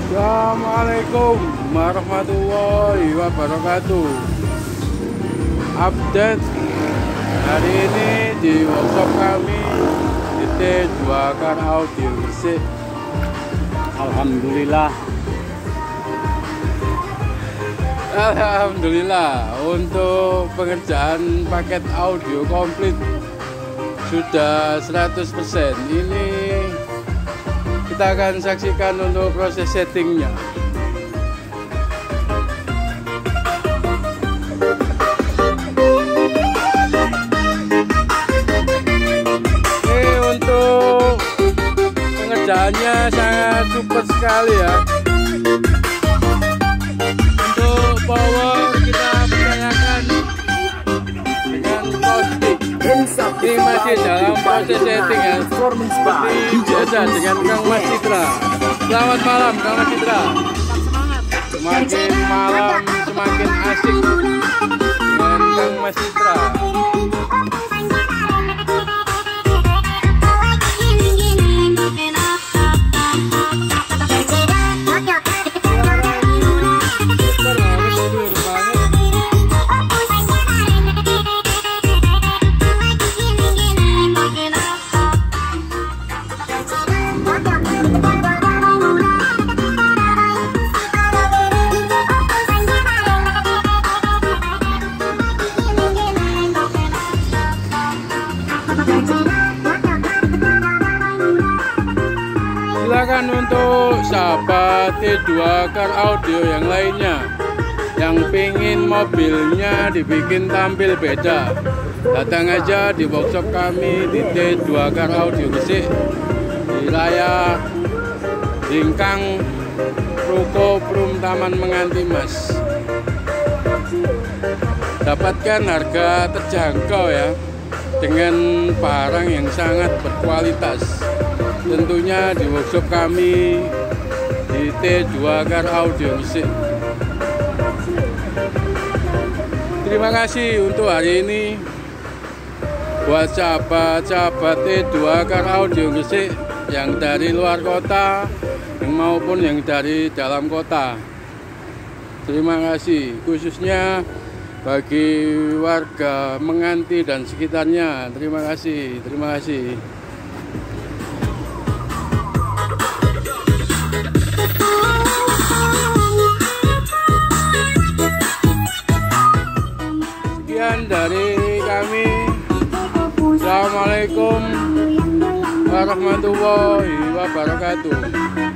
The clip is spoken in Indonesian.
Assalamualaikum warahmatullahi wabarakatuh. Update hari ini di workshop kami di T2 Car Audio Gresik. Alhamdulillah untuk pengerjaan paket audio komplit sudah 100%. Ini kita akan saksikan untuk proses settingnya. Ini untuk pengerjaannya sangat super sekali ya. Untuk power kita percayakan dengan plastik. Ini masih dalam proses setting ya, seperti biasa dengan Kang Mas Citra. Selamat malam Kang Mas Citra. Semakin malam semakin asik dengan Kang Mas Citra. Silakan untuk sahabat T2 Car Audio yang lainnya yang pingin mobilnya dibikin tampil beda, datang aja di workshop kami di T2 Car Audio Gresik di Raya Dingkang Ruko Prum Taman Menganti Mas. Dapatkan harga terjangkau ya, dengan barang yang sangat berkualitas. Tentunya di workshop kami di T2 Car Audio Gresik. Terima kasih untuk hari ini buat sahabat-sahabat T2 Car Audio Gresik yang dari luar kota maupun yang dari dalam kota. Terima kasih khususnya bagi warga Menganti dan sekitarnya. Terima kasih, terima kasih. Sekian dari kami. Assalamualaikum warahmatullahi wabarakatuh.